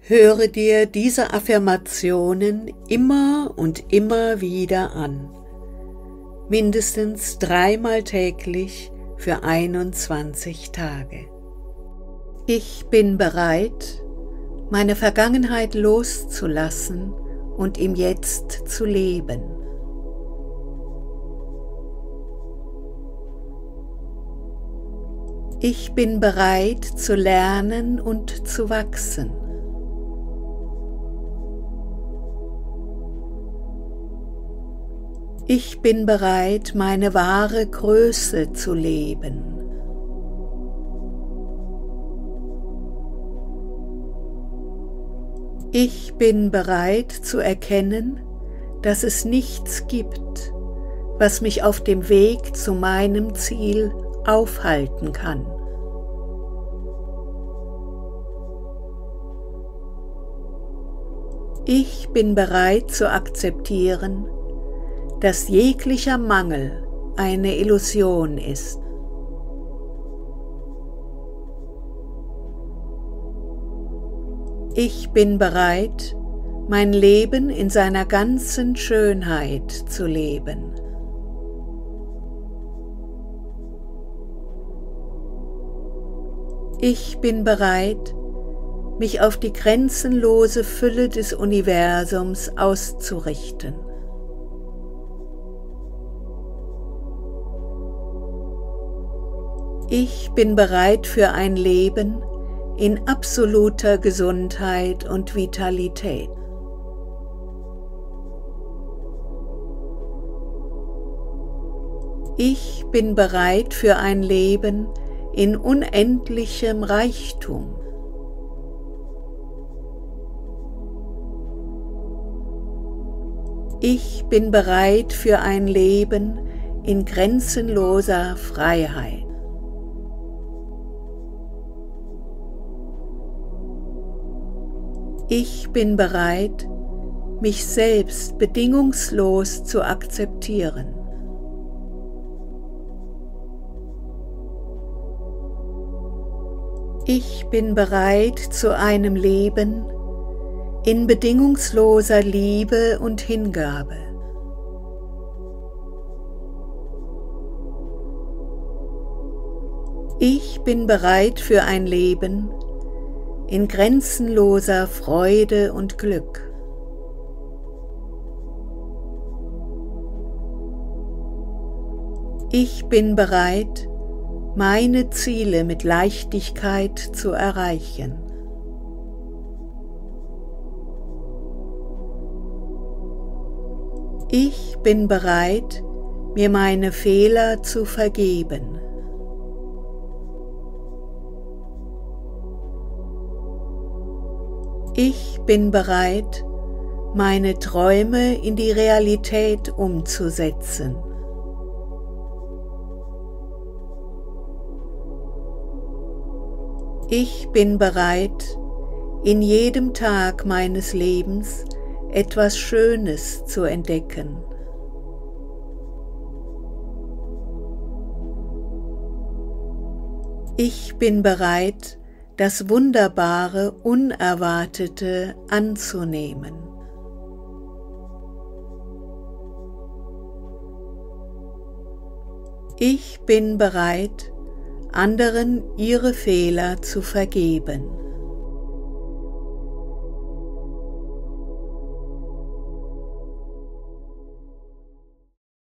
Höre dir diese Affirmationen immer und immer wieder an, mindestens 3-mal täglich für 21 Tage. Ich bin bereit, meine Vergangenheit loszulassen und im Jetzt zu leben. Ich bin bereit zu lernen und zu wachsen. Ich bin bereit, meine wahre Größe zu leben. Ich bin bereit zu erkennen, dass es nichts gibt, was mich auf dem Weg zu meinem Ziel aufhalten kann. Ich bin bereit zu akzeptieren, dass jeglicher Mangel eine Illusion ist. Ich bin bereit, mein Leben in seiner ganzen Schönheit zu leben. Ich bin bereit, mich auf die grenzenlose Fülle des Universums auszurichten. Ich bin bereit für ein Leben in absoluter Gesundheit und Vitalität. Ich bin bereit für ein Leben in unendlichem Reichtum. Ich bin bereit für ein Leben in grenzenloser Freiheit. Ich bin bereit, mich selbst bedingungslos zu akzeptieren. Ich bin bereit zu einem Leben in bedingungsloser Liebe und Hingabe. Ich bin bereit für ein Leben in grenzenloser Freude und Glück. Ich bin bereit, meine Ziele mit Leichtigkeit zu erreichen. Ich bin bereit, mir meine Fehler zu vergeben. Ich bin bereit, meine Träume in die Realität umzusetzen. Ich bin bereit, in jedem Tag meines Lebens etwas Schönes zu entdecken. Ich bin bereit, das Wunderbare, Unerwartete anzunehmen. Ich bin bereit, anderen ihre Fehler zu vergeben.